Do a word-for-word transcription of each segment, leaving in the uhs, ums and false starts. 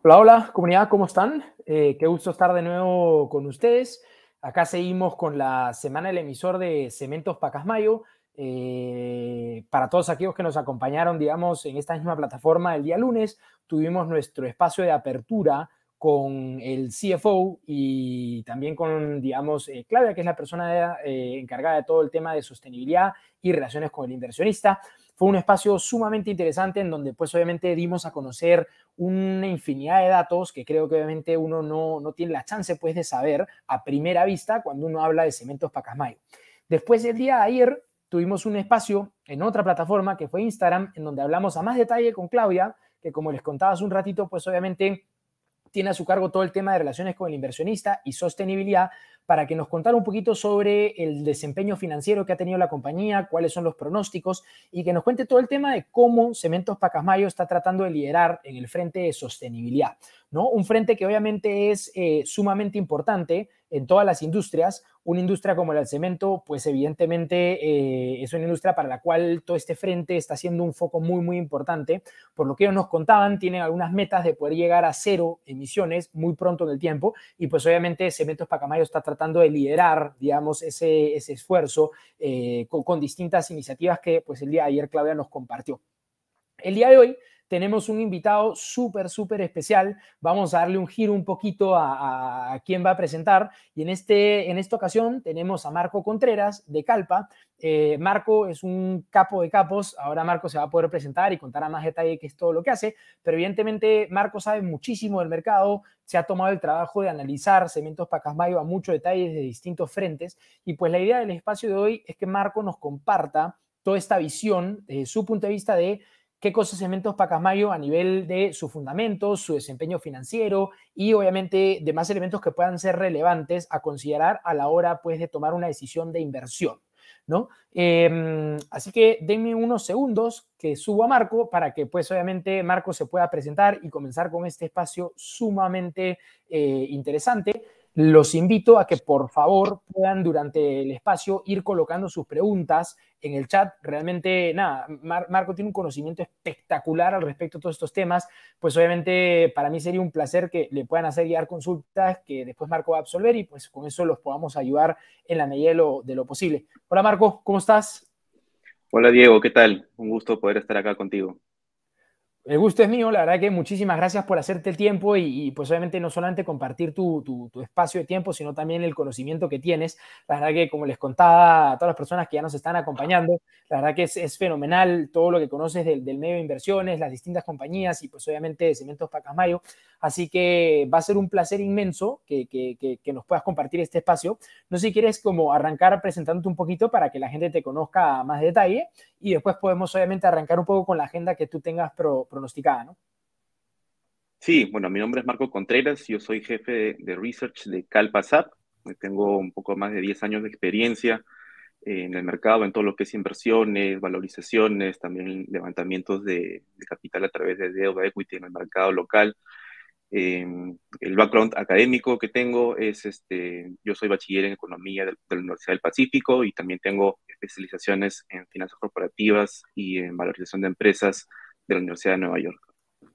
Hola, hola, comunidad, ¿cómo están? Eh, qué gusto estar de nuevo con ustedes. Acá seguimos con la semana del emisor de Cementos Pacasmayo. Eh, para todos aquellos que nos acompañaron, digamos, en esta misma plataforma el día lunes, tuvimos nuestro espacio de apertura con el C F O y también con, digamos, eh, Claudia, que es la persona eh, encargada de todo el tema de sostenibilidad y relaciones con el inversionista. Fue un espacio sumamente interesante en donde, pues, obviamente dimos a conocer una infinidad de datos que creo que obviamente uno no, no tiene la chance, pues, de saber a primera vista cuando uno habla de Cementos Pacasmayo. Después, el día de ayer, tuvimos un espacio en otra plataforma que fue Instagram, en donde hablamos a más detalle con Claudia, que como les contaba hace un ratito, pues obviamente tiene a su cargo todo el tema de relaciones con el inversionista y sostenibilidad, para que nos contara un poquito sobre el desempeño financiero que ha tenido la compañía, cuáles son los pronósticos y que nos cuente todo el tema de cómo Cementos Pacasmayo está tratando de liderar en el frente de sostenibilidad, ¿no? Un frente que obviamente es eh, sumamente importante en todas las industrias. Una industria como la del cemento, pues evidentemente eh, es una industria para la cual todo este frente está siendo un foco muy, muy importante. Por lo que ellos nos contaban, tienen algunas metas de poder llegar a cero emisiones muy pronto en el tiempo y pues obviamente Cementos Pacasmayo está tratando de liderar, digamos, ese, ese esfuerzo eh, con, con distintas iniciativas que pues el día de ayer Claudia nos compartió. El día de hoy tenemos un invitado súper, súper especial. Vamos a darle un giro un poquito a, a, a quién va a presentar. Y en, este, en esta ocasión tenemos a Marco Contreras de Calpa. Eh, Marco es un capo de capos. Ahora Marco se va a poder presentar y contar a más detalle qué es todo lo que hace. Pero evidentemente Marco sabe muchísimo del mercado. Se ha tomado el trabajo de analizar Cementos Pacasmayo a muchos detalles de distintos frentes. Y pues la idea del espacio de hoy es que Marco nos comparta toda esta visión, desde su punto de vista de qué cosas Cementos Pacasmayo a nivel de sus fundamentos, su desempeño financiero y obviamente demás elementos que puedan ser relevantes a considerar a la hora, pues, de tomar una decisión de inversión, ¿no? Eh, así que denme unos segundos que subo a Marco para que, pues, obviamente Marco se pueda presentar y comenzar con este espacio sumamente eh, interesante. Los invito a que por favor puedan durante el espacio ir colocando sus preguntas en el chat. Realmente, nada, Mar Marco tiene un conocimiento espectacular al respecto de todos estos temas. Pues obviamente para mí sería un placer que le puedan hacer guiar consultas que después Marco va a absolver y pues con eso los podamos ayudar en la medida de lo, de lo posible. Hola Marco, ¿cómo estás? Hola Diego, ¿qué tal? Un gusto poder estar acá contigo. El gusto es mío, la verdad que muchísimas gracias por hacerte el tiempo y, y pues obviamente no solamente compartir tu, tu, tu, espacio de tiempo, sino también el conocimiento que tienes. La verdad que como les contaba a todas las personas que ya nos están acompañando, la verdad que es, es fenomenal todo lo que conoces del, del medio de inversiones, las distintas compañías y pues obviamente de Cementos Pacasmayo. Así que va a ser un placer inmenso que, que, que, que nos puedas compartir este espacio. No sé si quieres como arrancar presentándote un poquito para que la gente te conozca a más detalle y después podemos obviamente arrancar un poco con la agenda que tú tengas pro, pronosticada, ¿no? Sí, bueno, mi nombre es Marco Contreras, yo soy jefe de, de research de CalpaSap. Tengo un poco más de diez años de experiencia en el mercado, en todo lo que es inversiones, valorizaciones, también levantamientos de, de capital a través de deuda equity en el mercado local. Eh, el background académico que tengo es, este, yo soy bachiller en economía de, de la Universidad del Pacífico y también tengo especializaciones en finanzas corporativas y en valorización de empresas de la Universidad de Nueva York.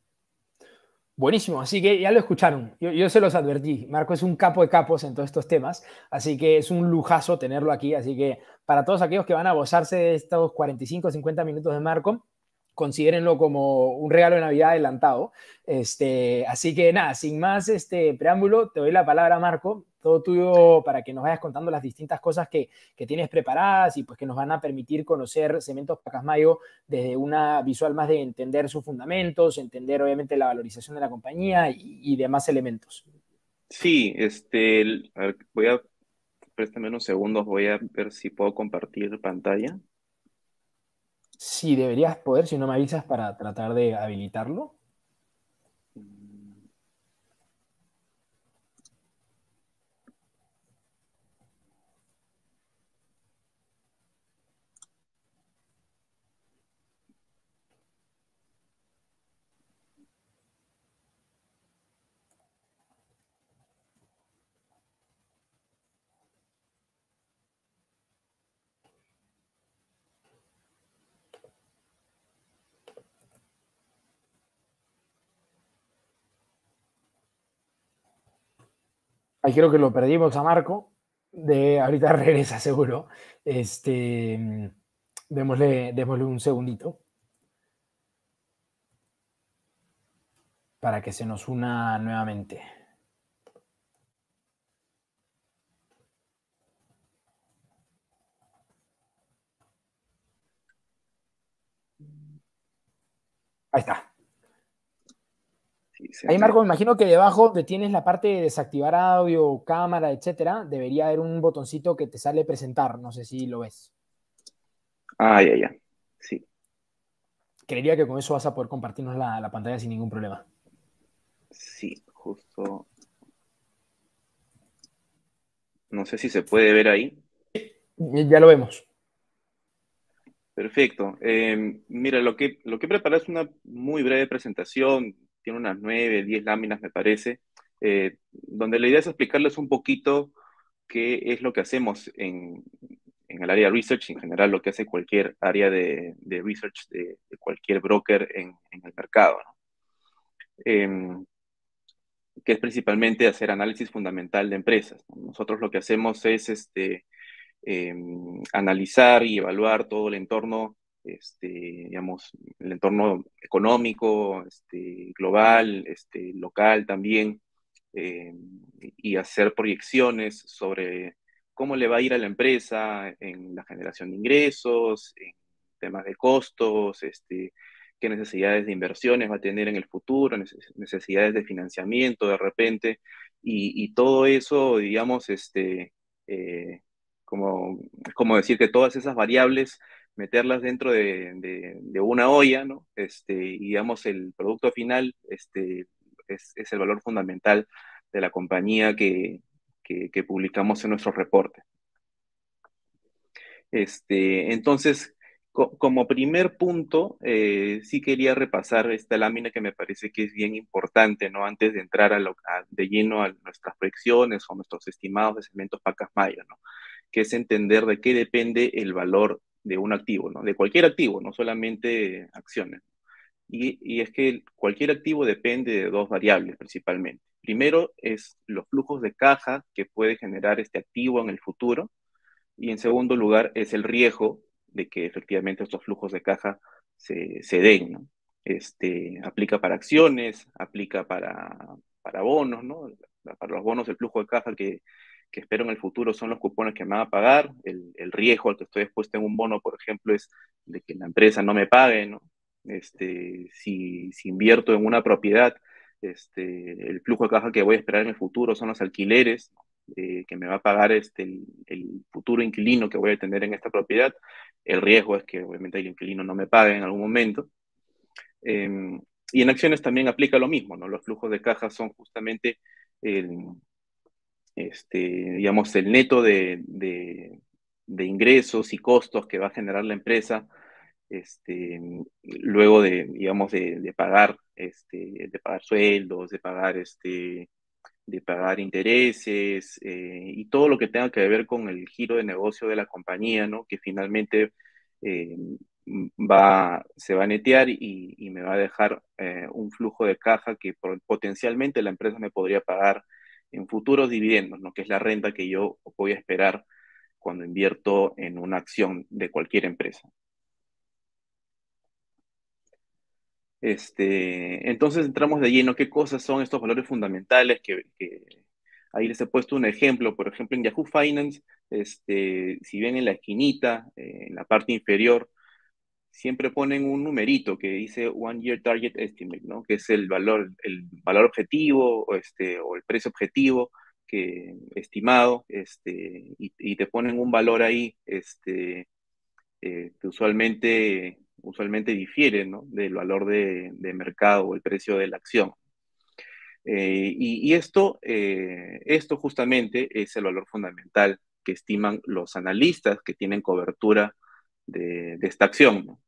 Buenísimo, así que ya lo escucharon. Yo, yo se los advertí. Marco es un capo de capos en todos estos temas, así que es un lujazo tenerlo aquí. Así que para todos aquellos que van a gozarse de estos cuarenta y cinco o cincuenta minutos de Marco, considérenlo como un regalo de Navidad adelantado. Este, así que nada, sin más este preámbulo, te doy la palabra, Marco. Todo tuyo para que nos vayas contando las distintas cosas que, que tienes preparadas y pues que nos van a permitir conocer Cementos Pacasmayo desde una visual más de entender sus fundamentos, entender obviamente la valorización de la compañía y, y demás elementos. Sí, este, el- a ver, voy a, préstame unos segundos, voy a ver si puedo compartir pantalla. Sí, deberías poder, si no me avisas, para tratar de habilitarlo. Ahí creo que lo perdimos a Marco. De, ahorita regresa seguro. Este, démosle, démosle un segundito para que se nos una nuevamente. Ahí está. Sí, se Ahí, me... Marco, me imagino que debajo donde tienes la parte de desactivar audio, cámara, etcétera, debería haber un botoncito que te sale presentar. No sé si lo ves. Ah, ya, ya. Sí, Creería que con eso vas a poder compartirnos la, la pantalla sin ningún problema. sí, justo. No sé si se puede ver ahí. Ya lo vemos. Perfecto. Eh, mira, lo que, lo que he preparado es una muy breve presentación, tiene unas nueve, diez láminas, me parece, eh, donde la idea es explicarles un poquito qué es lo que hacemos en, en el área de research, en general lo que hace cualquier área de, de research de, de cualquier broker en, en el mercado, ¿no? Eh, que es principalmente hacer análisis fundamental de empresas, ¿no? Nosotros lo que hacemos es este, eh, analizar y evaluar todo el entorno, este, digamos, el entorno económico, este, global, este, local también, eh, y hacer proyecciones sobre cómo le va a ir a la empresa en la generación de ingresos, en temas de costos, este, qué necesidades de inversiones va a tener en el futuro, necesidades de financiamiento de repente, y, y todo eso, digamos, este, eh, como, como decir que todas esas variables, meterlas dentro de, de, de una olla, ¿no? Este, y digamos, el producto final este, es, es el valor fundamental de la compañía que, que, que publicamos en nuestro reporte. Este, entonces, co como primer punto, eh, sí quería repasar esta lámina que me parece que es bien importante, ¿no? Antes de entrar a lo, a, de lleno a nuestras proyecciones o nuestros estimados de Cementos Pacasmayo, ¿no? Que es entender de qué depende el valor de un activo, ¿no? De cualquier activo, no solamente acciones. Y, y es que cualquier activo depende de dos variables principalmente. Primero es los flujos de caja que puede generar este activo en el futuro, y en segundo lugar es el riesgo de que efectivamente estos flujos de caja se, se den, ¿no? Este, aplica para acciones, aplica para, para bonos, ¿no? Para los bonos el flujo de caja que, que espero en el futuro son los cupones que me van a pagar. El, el riesgo al que estoy expuesto en un bono, por ejemplo, es de que la empresa no me pague, ¿no? Este, si, si invierto en una propiedad, este, el flujo de caja que voy a esperar en el futuro son los alquileres, eh, que me va a pagar este, el, el, futuro inquilino que voy a tener en esta propiedad. El riesgo es que obviamente el inquilino no me pague en algún momento. Eh, y en acciones también aplica lo mismo, ¿no? Los flujos de caja son justamente el, este, digamos, el neto de, de, de, ingresos y costos que va a generar la empresa, este, luego de, digamos, de, de pagar, este, de pagar sueldos, de pagar este, de pagar intereses, eh, y todo lo que tenga que ver con el giro de negocio de la compañía, ¿no? Que finalmente eh, va, se va a netear y, y me va a dejar eh, un flujo de caja que potencialmente la empresa me podría pagar en futuros dividendos, ¿no? Que es la renta que yo voy a esperar cuando invierto en una acción de cualquier empresa. Este, entonces entramos de lleno, ¿qué cosas son estos valores fundamentales? Que, que ahí les he puesto un ejemplo, por ejemplo, en Yahoo Finance, este, si ven en la esquinita, eh, en la parte inferior, siempre ponen un numerito que dice One Year Target Estimate, ¿no? Que es el valor, el valor objetivo o, este, o el precio objetivo que, estimado, este, y, y te ponen un valor ahí, este, eh, que usualmente, usualmente difiere, ¿no? Del valor de, de mercado o el precio de la acción. Eh, y, y esto, eh, esto justamente es el valor fundamental que estiman los analistas que tienen cobertura de, de esta acción, ¿no?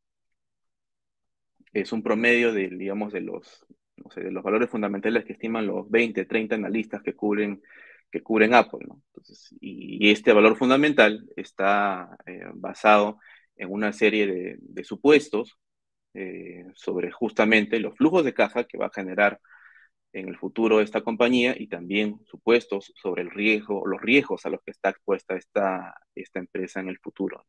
Es un promedio de, digamos, de los, no sé, de los valores fundamentales que estiman los veinte, treinta analistas que cubren, que cubren Apple, ¿no? Entonces, y, y este valor fundamental está eh, basado en una serie de, de supuestos eh, sobre justamente los flujos de caja que va a generar en el futuro de esta compañía y también supuestos sobre el riesgo, los riesgos a los que está expuesta esta, esta empresa en el futuro.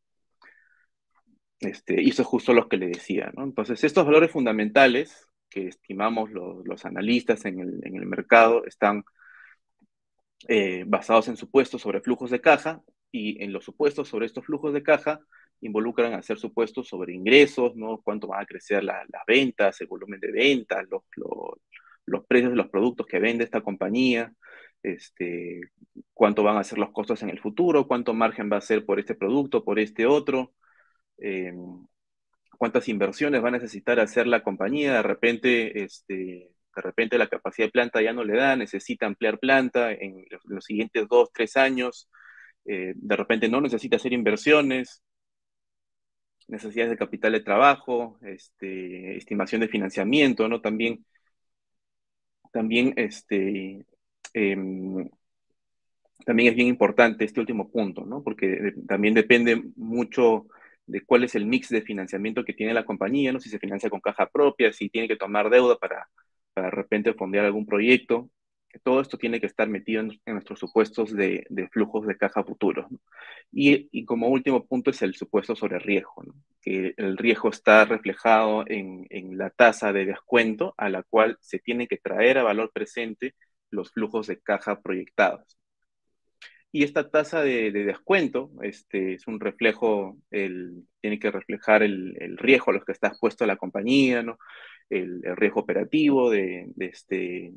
Este, y eso es justo lo que le decía, ¿no? Entonces, estos valores fundamentales que estimamos los, los analistas en el, en el mercado están eh, basados en supuestos sobre flujos de caja, y en los supuestos sobre estos flujos de caja involucran hacer supuestos sobre ingresos, ¿no? Cuánto van a crecer la, las ventas, el volumen de ventas, los, los, los precios de los productos que vende esta compañía, este, cuánto van a ser los costos en el futuro, cuánto margen va a ser por este producto, por este otro, eh, cuántas inversiones va a necesitar hacer la compañía. De repente, este, de repente la capacidad de planta ya no le da, necesita ampliar planta en los, en los siguientes dos, tres años. Eh, de repente no necesita hacer inversiones, necesidades de capital de trabajo, este, estimación de financiamiento, ¿no? También, también, este, eh, también es bien importante este último punto, ¿no? Porque de, también depende mucho de cuál es el mix de financiamiento que tiene la compañía, ¿no? Si se financia con caja propia, si tiene que tomar deuda para, para de repente fondear algún proyecto. Todo esto tiene que estar metido en, en nuestros supuestos de, de, flujos de caja futuros, ¿no? Y, y, como último punto es el supuesto sobre riesgo, ¿no? Que el riesgo está reflejado en, en la tasa de descuento a la cual se tiene que traer a valor presente los flujos de caja proyectados. Y esta tasa de, de descuento este, es un reflejo, el, tiene que reflejar el, el riesgo a los que está expuesto la compañía, ¿no? El, el riesgo operativo de, de este,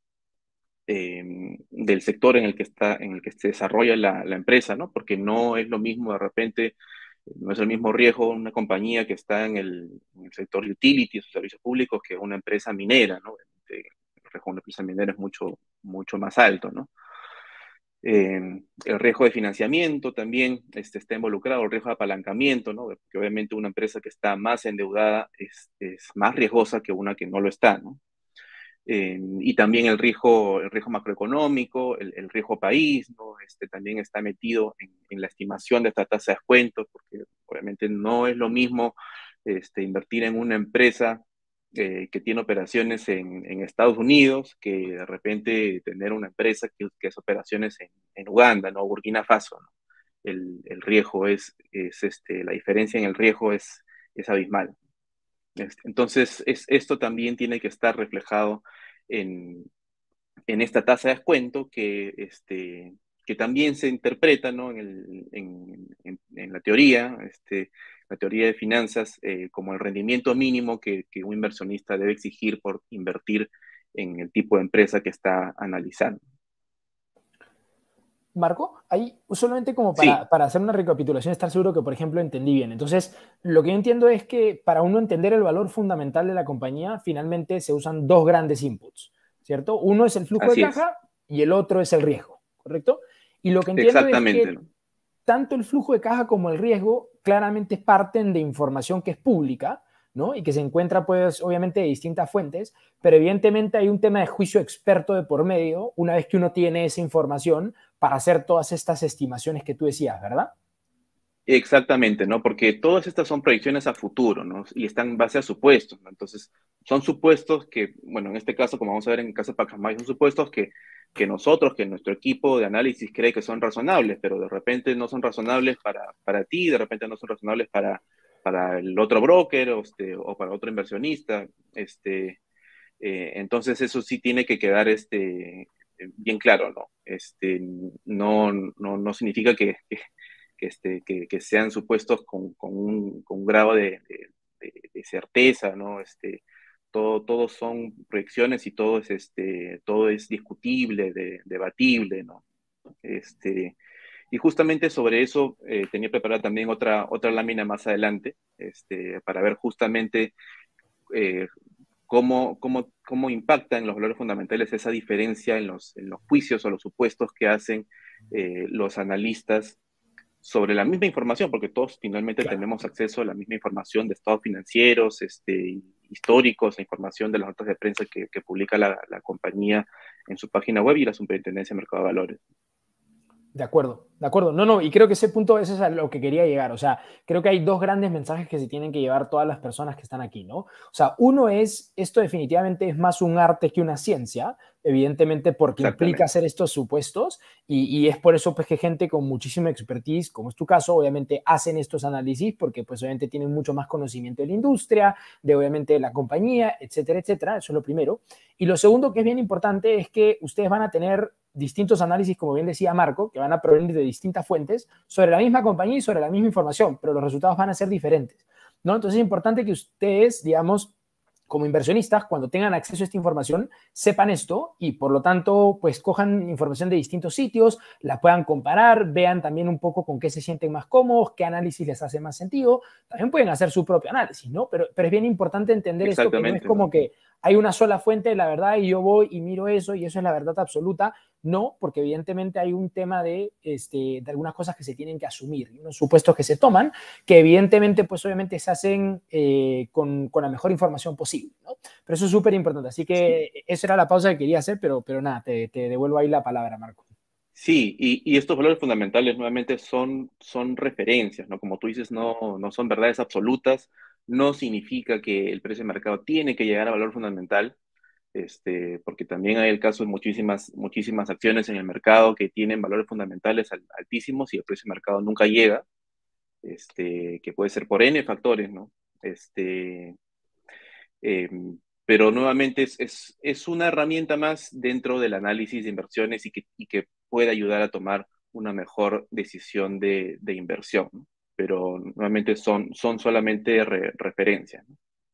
eh, del sector en el que está, en el que se desarrolla la, la empresa, ¿no? Porque no es lo mismo de repente, no es el mismo riesgo una compañía que está en el, en el sector utilities o servicios públicos que una empresa minera, ¿no? El riesgo de una empresa minera es mucho, mucho más alto, ¿no? Eh, el riesgo de financiamiento también este, está involucrado, el riesgo de apalancamiento, ¿no? Porque obviamente una empresa que está más endeudada es, es más riesgosa que una que no lo está, ¿no? Eh, y también el riesgo, el riesgo macroeconómico, el, el riesgo país, ¿no? Este, también está metido en, en, la estimación de esta tasa de descuento, porque obviamente no es lo mismo este, invertir en una empresa eh, que tiene operaciones en, en, Estados Unidos, que de repente tener una empresa que, que hace operaciones en, en Uganda, ¿no? Burkina Faso, ¿no? El, el riesgo es, es este, la diferencia en el riesgo es, es abismal. Entonces, es, esto también tiene que estar reflejado en, en esta tasa de descuento que, este, que también se interpreta, ¿no? en, el, en, en, en, la teoría, este, la teoría de finanzas, eh, como el rendimiento mínimo que, que un inversionista debe exigir por invertir en el tipo de empresa que está analizando. Marco, ahí solamente como para, sí. para hacer una recapitulación, estar seguro que, por ejemplo, entendí bien. Entonces, lo que yo entiendo es que para uno entender el valor fundamental de la compañía, finalmente se usan dos grandes inputs, ¿cierto? Uno es el flujo de Así es. caja y el otro es el riesgo, ¿correcto? Y lo que entiendo es Exactamente, que ¿no? tanto el flujo de caja como el riesgo claramente parten de información que es pública, ¿no? Y que se encuentra, pues, obviamente de distintas fuentes, pero evidentemente hay un tema de juicio experto de por medio una vez que uno tiene esa información para hacer todas estas estimaciones que tú decías, ¿verdad? Exactamente, ¿no? Porque todas estas son proyecciones a futuro, ¿no? Y están en base a supuestos, ¿no? Entonces, son supuestos que, bueno, en este caso, como vamos a ver en el caso de Pacasmayo, son supuestos que, que nosotros, que nuestro equipo de análisis cree que son razonables, pero de repente no son razonables para, para ti, de repente no son razonables para, para el otro broker o, este, o para otro inversionista. Este, eh, entonces, eso sí tiene que quedar este, bien claro, ¿no? Este, no, no, no significa que, que que, este, que, que sean supuestos con, con, un, con un grado de, de, de certeza, ¿no? Este, todo, todos son proyecciones y todo es, este, todo es discutible, de, debatible, ¿no? Este, y justamente sobre eso eh, tenía preparada también otra, otra lámina más adelante, este, para ver justamente eh, cómo, cómo, cómo impacta en los valores fundamentales esa diferencia en los, en los juicios o los supuestos que hacen eh, los analistas sobre la misma información, porque todos finalmente Claro. tenemos acceso a la misma información de estados financieros, este, históricos, la información de las notas de prensa que, que publica la, la compañía en su página web y la Superintendencia de Mercado de Valores. De acuerdo, de acuerdo. No, no, y creo que ese punto ese es a lo que quería llegar. O sea, creo que hay dos grandes mensajes que se tienen que llevar todas las personas que están aquí, ¿no? O sea, uno es, esto definitivamente es más un arte que una ciencia, evidentemente porque implica Exactamente. hacer estos supuestos y, y es por eso pues que gente con muchísima expertise, como es tu caso, obviamente hacen estos análisis porque pues obviamente tienen mucho más conocimiento de la industria, de obviamente de la compañía, etcétera, etcétera. Eso es lo primero. Y lo segundo que es bien importante es que ustedes van a tener distintos análisis, como bien decía Marco, que van a provenir de distintas fuentes sobre la misma compañía y sobre la misma información, pero los resultados van a ser diferentes, ¿no? Entonces es importante que ustedes, digamos, como inversionistas, cuando tengan acceso a esta información, sepan esto y por lo tanto, pues cojan información de distintos sitios, la puedan comparar, vean también un poco con qué se sienten más cómodos, qué análisis les hace más sentido. También pueden hacer su propio análisis, ¿no? Pero, pero es bien importante entender esto, que no es Exactamente, como ¿no? que hay una sola fuente de la verdad y yo voy y miro eso y eso es la verdad absoluta. No, porque evidentemente hay un tema de, este, de algunas cosas que se tienen que asumir, unos supuestos que se toman, que evidentemente, pues obviamente se hacen eh, con, con, la mejor información posible, ¿no? Pero eso es súper importante. Así Sí, que esa era la pausa que quería hacer, pero, pero nada, te, te devuelvo ahí la palabra, Marco. sí, y, y estos valores fundamentales nuevamente son, son referencias, ¿no? Como tú dices, no, no son verdades absolutas, no significa que el precio de mercado tiene que llegar a valor fundamental, este, porque también hay el caso de muchísimas, muchísimas acciones en el mercado que tienen valores fundamentales al- altísimos y el precio de mercado nunca llega, este, que puede ser por N factores, ¿no? Este, eh, pero nuevamente es, es, es, una herramienta más dentro del análisis de inversiones y que, y que puede ayudar a tomar una mejor decisión de, de inversión, ¿no? Pero nuevamente son, son solamente re, referencias, ¿no?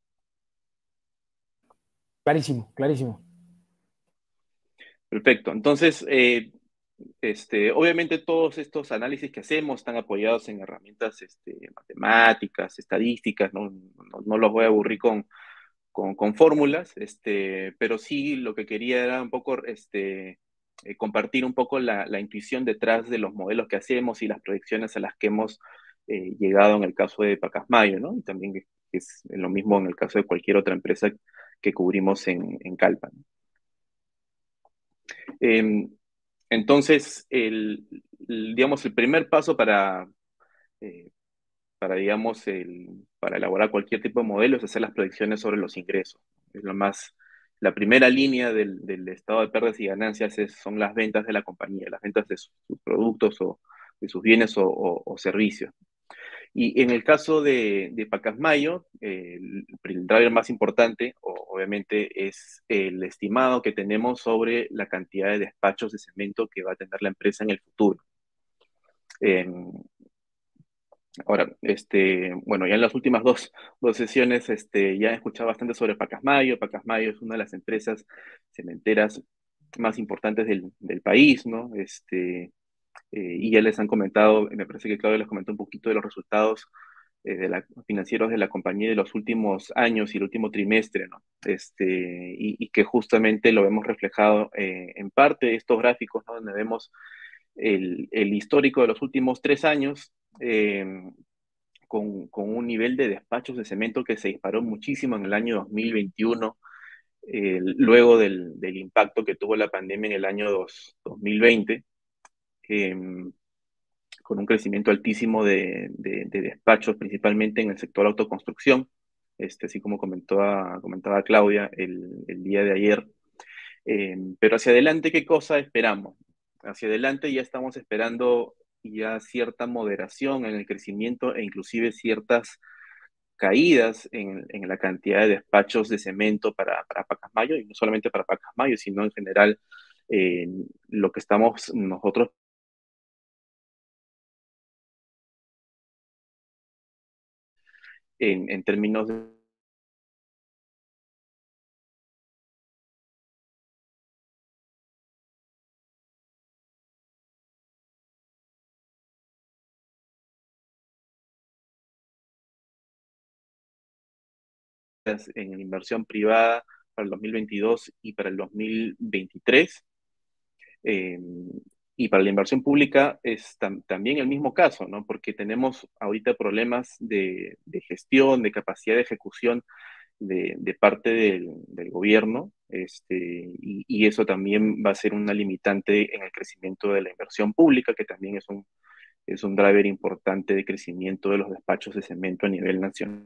Clarísimo, clarísimo. Perfecto. Entonces, eh, este, obviamente todos estos análisis que hacemos están apoyados en herramientas este, matemáticas, estadísticas, ¿no? No, no los voy a aburrir con, con, con fórmulas, este, pero sí lo que quería era un poco este, eh, compartir un poco la, la, intuición detrás de los modelos que hacemos y las proyecciones a las que hemos eh, llegado en el caso de Pacasmayo, ¿no? Y también que es lo mismo en el caso de cualquier otra empresa que cubrimos en, en Calpa, ¿no? Eh, entonces, el, el, digamos, el primer paso para, eh, para, digamos, el, para elaborar cualquier tipo de modelo es hacer las predicciones sobre los ingresos. Es lo más, la primera línea del, del estado de pérdidas y ganancias es, son las ventas de la compañía, las ventas de sus, sus productos o de sus bienes o, o, o servicios. Y en el caso de, de Pacasmayo, eh, el, el driver más importante, o, obviamente, es el estimado que tenemos sobre la cantidad de despachos de cemento que va a tener la empresa en el futuro. Eh, Ahora, este, bueno, ya en las últimas dos, dos sesiones este, ya he escuchado bastante sobre Pacasmayo. Pacasmayo es una de las empresas cementeras más importantes del, del país, ¿no? Este, eh, y ya les han comentado, me parece que Claudio les comentó un poquito de los resultados eh, de la, financieros de la compañía de los últimos años y el último trimestre, ¿no? Este, y, y que justamente lo vemos reflejado eh, en parte de estos gráficos, ¿no? Donde vemos el, el histórico de los últimos tres años. Eh, con, con, un nivel de despachos de cemento que se disparó muchísimo en el año dos mil veintiuno, eh, luego del, del, impacto que tuvo la pandemia en el año dos, dos mil veinte, eh, con un crecimiento altísimo de, de, de, despachos, principalmente en el sector autoconstrucción, este, así como comentaba, comentaba Claudia el, el día de ayer. Eh, pero hacia adelante, ¿qué cosa esperamos? Hacia adelante ya estamos esperando ya cierta moderación en el crecimiento e inclusive ciertas caídas en, en la cantidad de despachos de cemento para, para Pacasmayo, y no solamente para Pacasmayo, sino en general eh, lo que estamos nosotros en, en términos de en inversión privada para el dos mil veintidós y para el dos mil veintitrés. Eh, y para la inversión pública es tam también el mismo caso, ¿no? Porque tenemos ahorita problemas de, de gestión, de capacidad de ejecución de, de parte del, del gobierno, este, y, y eso también va a ser una limitante en el crecimiento de la inversión pública, que también es un, es un driver importante de crecimiento de los despachos de cemento a nivel nacional.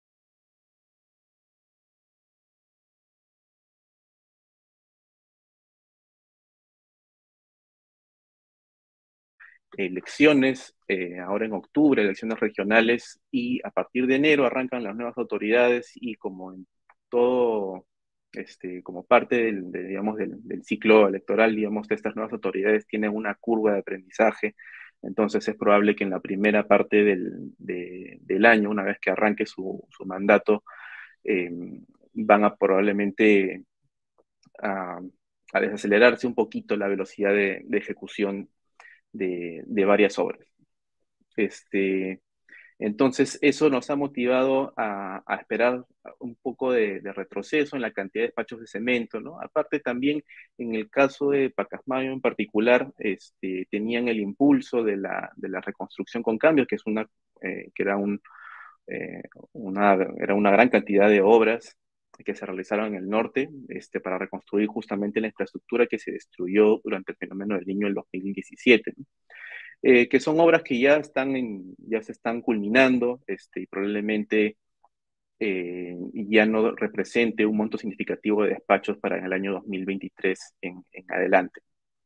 Elecciones, eh, ahora en octubre, elecciones regionales, y a partir de enero arrancan las nuevas autoridades y como en todo, este, como parte del, de, digamos, del, del ciclo electoral, digamos, de estas nuevas autoridades tienen una curva de aprendizaje, entonces es probable que en la primera parte del, de, del año, una vez que arranque su, su mandato, eh, van a probablemente a, a desacelerarse un poquito la velocidad de, de ejecución de, de varias obras. Este, entonces, eso nos ha motivado a, a esperar un poco de, de, retroceso en la cantidad de despachos de cemento, ¿no? Aparte, también en el caso de Pacasmayo en particular, este, tenían el impulso de la, de la reconstrucción con cambios, que, es una, eh, que era, un, eh, una, era una gran cantidad de obras que se realizaron en el norte este, para reconstruir justamente la infraestructura que se destruyó durante el fenómeno del Niño en dos mil diecisiete, ¿no? Eh, que son obras que ya están en, ya se están culminando, este, y probablemente eh, ya no represente un monto significativo de despachos para el año dos mil veintitrés en, en adelante.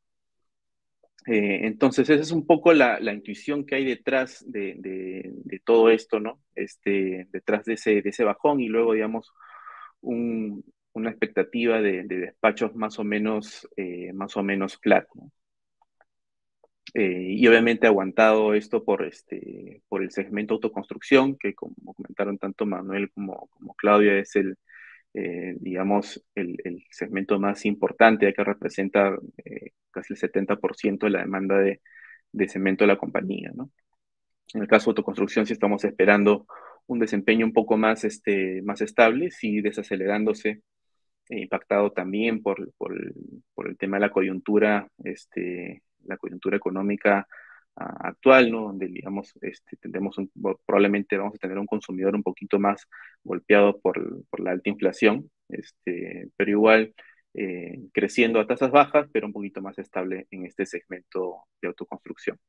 Eh, entonces, esa es un poco la, la intuición que hay detrás de, de, de, todo esto, ¿no? Este, detrás de ese, de ese bajón y luego, digamos, un, una expectativa de, de, despachos más o menos, eh, más o menos flat, ¿no? Eh, y obviamente aguantado esto por, este, por el segmento autoconstrucción, que como comentaron tanto Manuel como, como Claudia, es el, eh, digamos, el, el, segmento más importante, que representa eh, casi el setenta por ciento de la demanda de, de cemento de la compañía, ¿no? En el caso de autoconstrucción, sí estamos esperando un desempeño un poco más, este, más estable, sí desacelerándose, eh, impactado también por, por, el, por el tema de la coyuntura, este, la coyuntura económica uh, actual, ¿no? Donde, digamos, este, tendremos un, probablemente vamos a tener un consumidor un poquito más golpeado por, por la alta inflación, este, pero igual eh, creciendo a tasas bajas, pero un poquito más estable en este segmento de autoconstrucción.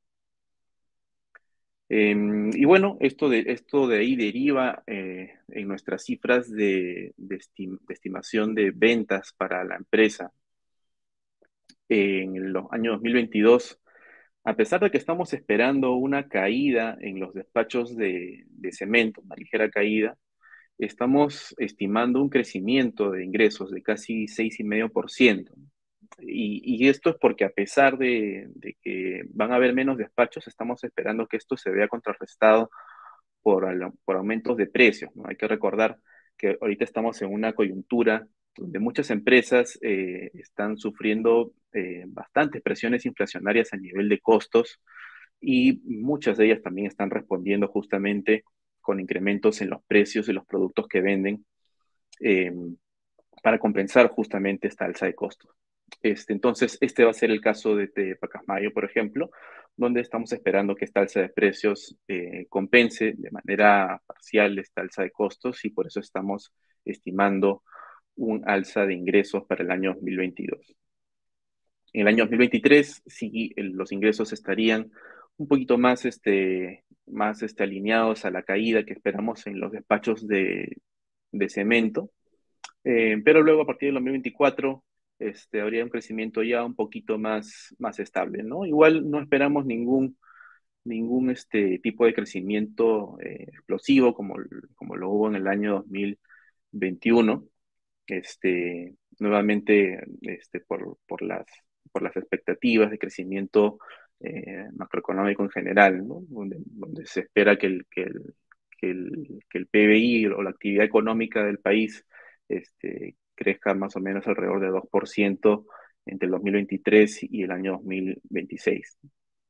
Eh, y bueno, esto de, esto de ahí deriva eh, en nuestras cifras de, de, estim, de, estimación de ventas para la empresa. Eh, en el año dos mil veintidós, a pesar de que estamos esperando una caída en los despachos de, de cemento, una ligera caída, estamos estimando un crecimiento de ingresos de casi seis coma cinco por ciento. Y, y esto es porque a pesar de, de que van a haber menos despachos, estamos esperando que esto se vea contrarrestado por, por aumentos de precios, ¿no? Hay que recordar que ahorita estamos en una coyuntura donde muchas empresas eh, están sufriendo eh, bastantes presiones inflacionarias a nivel de costos y muchas de ellas también están respondiendo justamente con incrementos en los precios de los productos que venden eh, para compensar justamente esta alza de costos. Este, entonces, este va a ser el caso de, de Pacasmayo, por ejemplo, donde estamos esperando que esta alza de precios eh, compense de manera parcial esta alza de costos y por eso estamos estimando un alza de ingresos para el año dos mil veintidós. En el año dos mil veintitrés, sí, el, los ingresos estarían un poquito más, este, más este, alineados a la caída que esperamos en los despachos de, de cemento, eh, pero luego a partir del dos mil veinticuatro este, habría un crecimiento ya un poquito más, más estable, ¿no? Igual no esperamos ningún, ningún este, tipo de crecimiento eh, explosivo como, como lo hubo en el año dos mil veintiuno, este, nuevamente este, por, por, las, por las expectativas de crecimiento eh, macroeconómico en general, ¿no? Donde, donde se espera que el, que, el, que, el, que el P B I o la actividad económica del país este, crezca más o menos alrededor de dos por ciento entre el dos mil veintitrés y el año dos mil veintiséis.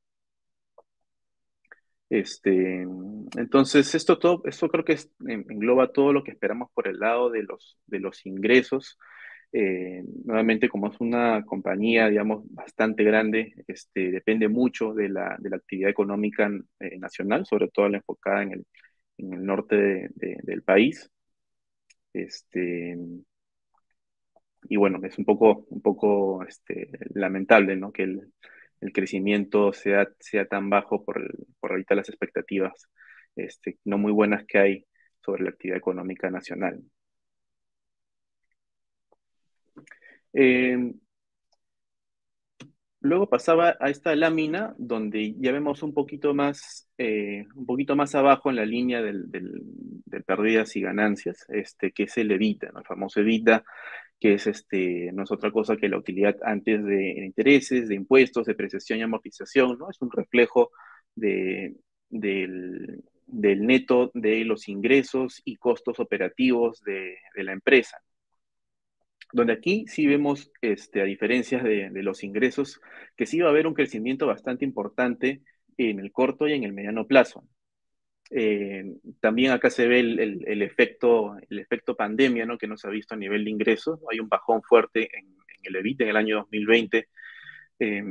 Este, entonces, esto, todo, esto creo que es, engloba todo lo que esperamos por el lado de los, de los ingresos. Eh, nuevamente, como es una compañía, digamos, bastante grande, este, depende mucho de la, de la actividad económica eh, nacional, sobre todo la enfocada en el, en el norte de, de, del país. Este, y bueno, es un poco, un poco este, lamentable, ¿no? Que el, el crecimiento sea, sea tan bajo por, el- por ahorita las expectativas este, no muy buenas que hay sobre la actividad económica nacional. Eh, Luego pasaba a esta lámina donde ya vemos un poquito más, eh, un poquito más abajo en la línea del, del- de pérdidas y ganancias, este, que es el EBITDA, ¿no? El famoso EBITDA, que es este, no es otra cosa que la utilidad antes de intereses, de impuestos, depreciación y amortización, ¿no? Es un reflejo de, del, del neto de los ingresos y costos operativos de, de la empresa. Donde aquí sí vemos, este, a diferencia de, de los ingresos, que sí va a haber un crecimiento bastante importante en el corto y en el mediano plazo. Eh, También acá se ve el, el, el efecto, el efecto pandemia, ¿no? Que no se ha visto a nivel de ingresos. Hay un bajón fuerte en, en el EBITDA en el año dos mil veinte eh,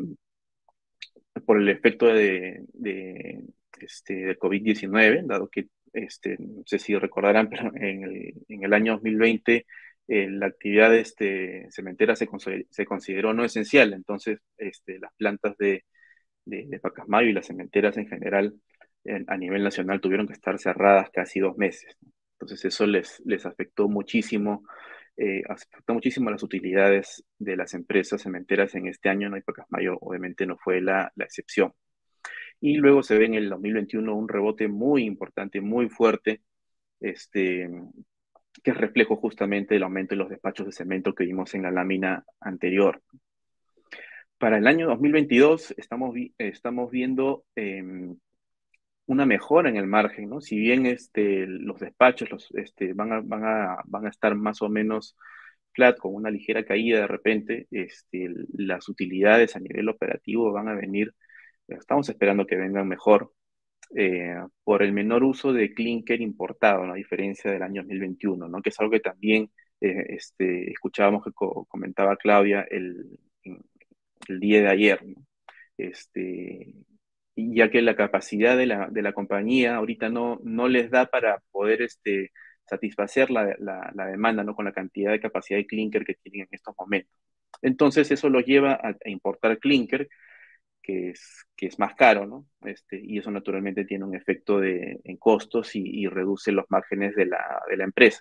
por el efecto de, de, este, de COVID diecinueve, dado que, este, no sé si recordarán, pero en el, en el año dos mil veinte eh, la actividad este, cementera se, se, consideró no esencial, entonces este, las plantas de, de, de Pacasmayo y las cementeras en general en, a nivel nacional tuvieron que estar cerradas casi dos meses. Entonces eso les, les afectó muchísimo, eh, afectó muchísimo las utilidades de las empresas cementeras en este año, ¿no? Y Pacasmayo obviamente no fue la, la excepción. Y luego se ve en el dos mil veintiuno un rebote muy importante, muy fuerte, este, que es reflejo justamente del aumento de los despachos de cemento que vimos en la lámina anterior. Para el año dos mil veintidós estamos, vi estamos viendo eh, una mejora en el margen, ¿no? Si bien este, los despachos los, este, van, a, van, a, van a estar más o menos flat, con una ligera caída de repente, este, las utilidades a nivel operativo van a venir, estamos esperando que vengan mejor, eh, por el menor uso de clinker importado, ¿no? A diferencia del año dos mil veintiuno, ¿no? Que es algo que también eh, este, escuchábamos que co comentaba Claudia el, el día de ayer, ¿no? Este, ya que la capacidad de la, de la compañía ahorita no, no les da para poder este, satisfacer la, la, la demanda, ¿no? Con la cantidad de capacidad de clinker que tienen en estos momentos. Entonces eso los lleva a, a importar clinker, que es, que es más caro, ¿no? Este, y eso naturalmente tiene un efecto de, en costos y, y reduce los márgenes de la, de la empresa.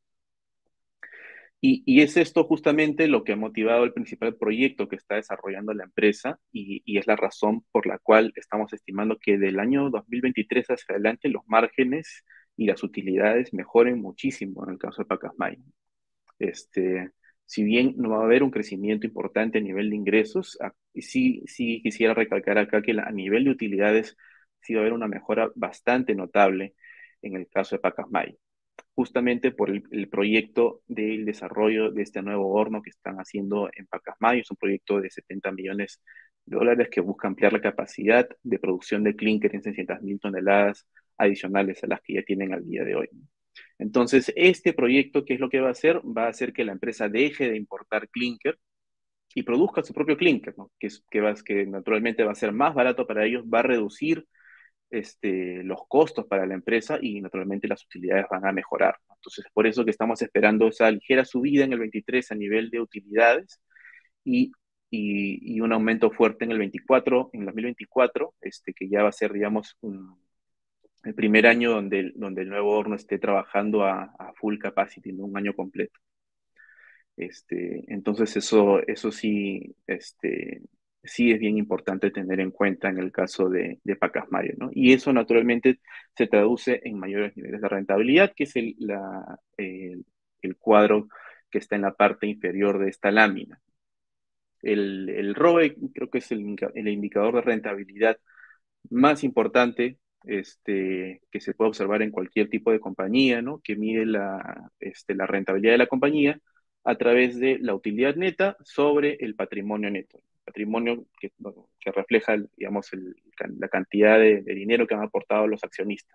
Y, y, es esto justamente lo que ha motivado el principal proyecto que está desarrollando la empresa y, y, es la razón por la cual estamos estimando que del año dos mil veintitrés hacia adelante los márgenes y las utilidades mejoren muchísimo en el caso de Pacasmayo. Este, si bien no va a haber un crecimiento importante a nivel de ingresos, sí, sí quisiera recalcar acá que a nivel de utilidades sí va a haber una mejora bastante notable en el caso de Pacasmayo, justamente por el, el, proyecto del desarrollo de este nuevo horno que están haciendo en Pacasmayo. Es un proyecto de setenta millones de dólares que busca ampliar la capacidad de producción de clínker en seiscientas mil toneladas adicionales a las que ya tienen al día de hoy. Entonces, este proyecto, ¿qué es lo que va a hacer? Va a hacer que la empresa deje de importar clínker y produzca su propio clínker, ¿no? Que, es, que, va, que naturalmente va a ser más barato para ellos, va a reducir este, los costos para la empresa y naturalmente las utilidades van a mejorar. Entonces, por eso que estamos esperando esa ligera subida en el veintitrés a nivel de utilidades y, y, y un aumento fuerte en el veinticuatro, en el dos mil veinticuatro, este, que ya va a ser, digamos, un, el primer año donde el, donde el nuevo horno esté trabajando a, a full capacity, ¿no? Un año completo. Este, entonces eso, eso sí, este, sí es bien importante tener en cuenta en el caso de, de Pacasmayo, ¿no? Y eso naturalmente se traduce en mayores niveles de rentabilidad, que es el, la, el, el cuadro que está en la parte inferior de esta lámina. El, el R O E creo que es el, el indicador de rentabilidad más importante este, que se puede observar en cualquier tipo de compañía, ¿no? Que mide la, este, la rentabilidad de la compañía a través de la utilidad neta sobre el patrimonio neto. Patrimonio que, que refleja, digamos, el, la cantidad de, de, dinero que han aportado los accionistas.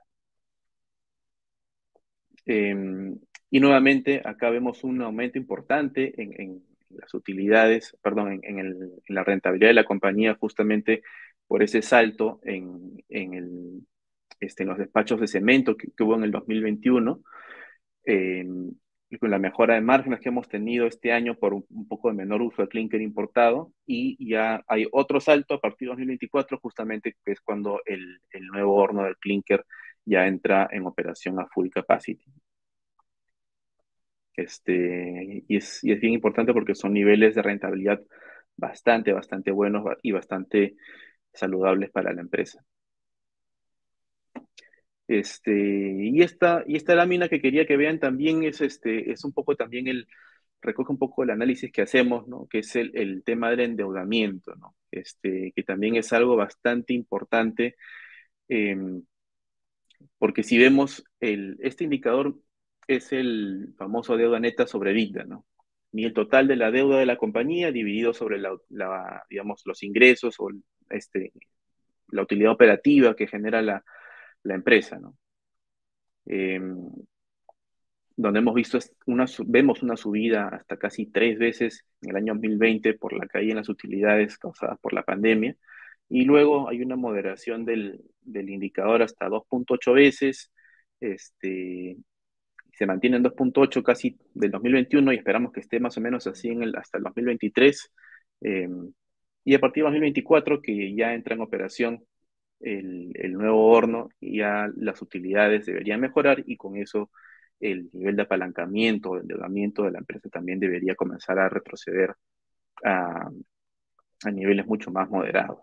Eh, y nuevamente, acá vemos un aumento importante en, en las utilidades, perdón, en, en, el, en, la rentabilidad de la compañía, justamente por ese salto en, en, el, este, en los despachos de cemento que, que hubo en el dos mil veintiuno, eh, con la mejora de márgenes que hemos tenido este año por un, un poco de menor uso de clinker importado, y ya hay otro salto a partir de dos mil veinticuatro, justamente que es cuando el, el nuevo horno del clinker ya entra en operación a full capacity. Este, y, es, y es bien importante porque son niveles de rentabilidad bastante, bastante buenos y bastante saludables para la empresa. Este, y esta, y esta lámina que quería que vean también es, este, es un poco también el, recoge un poco el análisis que hacemos, ¿no? Que es el, el tema del endeudamiento, ¿no? Este, que también es algo bastante importante, eh, porque si vemos el, este indicador es el famoso deuda neta sobre EBITDA, ¿no? Ni el total de la deuda de la compañía dividido sobre la, la digamos, los ingresos o este, la utilidad operativa que genera la, la empresa, ¿no? Eh, donde hemos visto una, vemos una subida hasta casi tres veces en el año dos mil veinte por la caída en las utilidades causadas por la pandemia, y luego hay una moderación del, del indicador hasta dos punto ocho veces, este, se mantiene en dos punto ocho casi del dos mil veintiuno y esperamos que esté más o menos así en el, hasta el dos mil veintitrés, eh, y a partir de dos mil veinticuatro que ya entra en operación el, el nuevo horno, ya las utilidades deberían mejorar y con eso el nivel de apalancamiento o endeudamiento de la empresa también debería comenzar a retroceder a, a niveles mucho más moderados.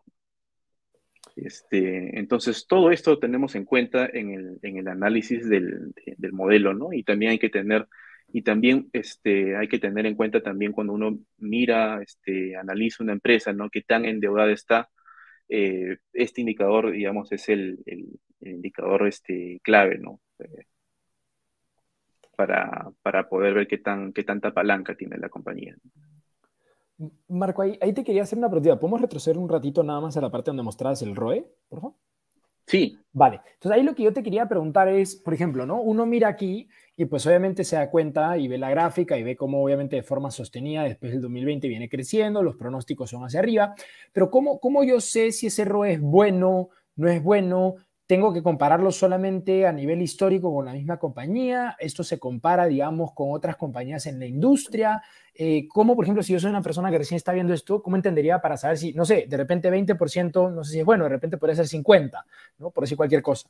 Este, entonces, todo esto tenemos en cuenta en el, en el análisis del, de, del modelo, ¿no? Y también hay que tener, y también este, hay que tener en cuenta también cuando uno mira, este, analiza una empresa, ¿no? Qué tan endeudada está. Eh, este indicador, digamos, es el, el, el indicador este, clave, ¿no? Eh, para, para poder ver qué, tan, qué tanta palanca tiene la compañía. Marco, ahí, ahí te quería hacer una pregunta. ¿Podemos retroceder un ratito nada más a la parte donde mostrabas el R O E, por favor? Sí. Vale, entonces ahí lo que yo te quería preguntar es, por ejemplo, ¿no? Uno mira aquí y pues obviamente se da cuenta y ve la gráfica y ve cómo obviamente de forma sostenida después del dos mil veinte viene creciendo, los pronósticos son hacia arriba, pero ¿cómo, cómo yo sé si ese R O E es bueno, no es bueno? ¿Tengo que compararlo solamente a nivel histórico con la misma compañía? ¿Esto se compara, digamos, con otras compañías en la industria? Eh, ¿Cómo, por ejemplo, si yo soy una persona que recién está viendo esto, cómo entendería para saber si, no sé, de repente veinte por ciento, no sé si es bueno, de repente podría ser cincuenta por ciento, ¿no? Por decir cualquier cosa.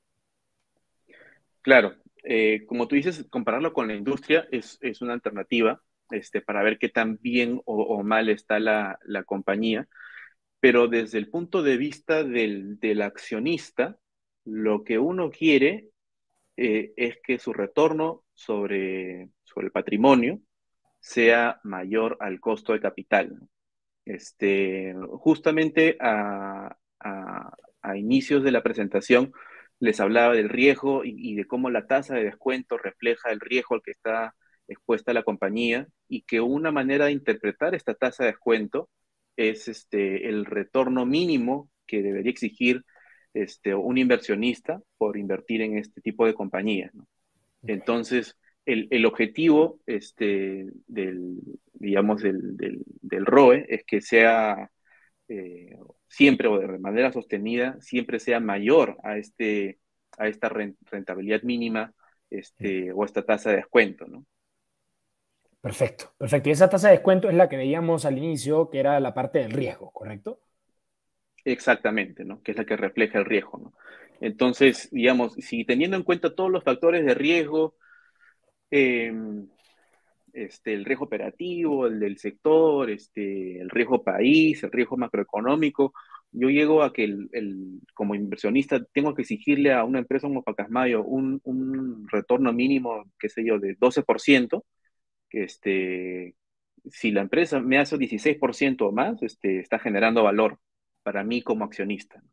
Claro, eh, como tú dices, compararlo con la industria es, es una alternativa, este, para ver qué tan bien o, o mal está la, la, compañía, pero desde el punto de vista del, del accionista, lo que uno quiere eh, es que su retorno sobre, sobre el patrimonio sea mayor al costo de capital, ¿no? Este, justamente a, a, a, inicios de la presentación les hablaba del riesgo y, y, de cómo la tasa de descuento refleja el riesgo al que está expuesta la compañía, y que una manera de interpretar esta tasa de descuento es este, el retorno mínimo que debería exigir este, un inversionista por invertir en este tipo de compañías, ¿no? Entonces, el, el objetivo este, del, digamos, del, del, del R O E es que sea eh, siempre o de manera sostenida, siempre sea mayor a, este, a esta rentabilidad mínima este, o esta tasa de descuento, ¿no? Perfecto, perfecto. Y esa tasa de descuento es la que veíamos al inicio, que era la parte del riesgo, ¿correcto? Exactamente, ¿no? Que es la que refleja el riesgo, ¿no? Entonces, digamos, si teniendo en cuenta todos los factores de riesgo, eh, este, el riesgo operativo, el del sector, este, el riesgo país, el riesgo macroeconómico, yo llego a que el, el, como inversionista tengo que exigirle a una empresa como Pacasmayo un, un retorno mínimo, qué sé yo, de doce por ciento, que este, si la empresa me hace dieciséis por ciento o más, este, está generando valor para mí como accionista.